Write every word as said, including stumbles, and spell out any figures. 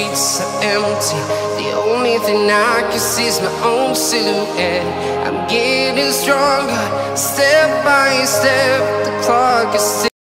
streets are empty. The only thing I can see is my own silhouette. I'm getting stronger, step by step. The clock is ticking.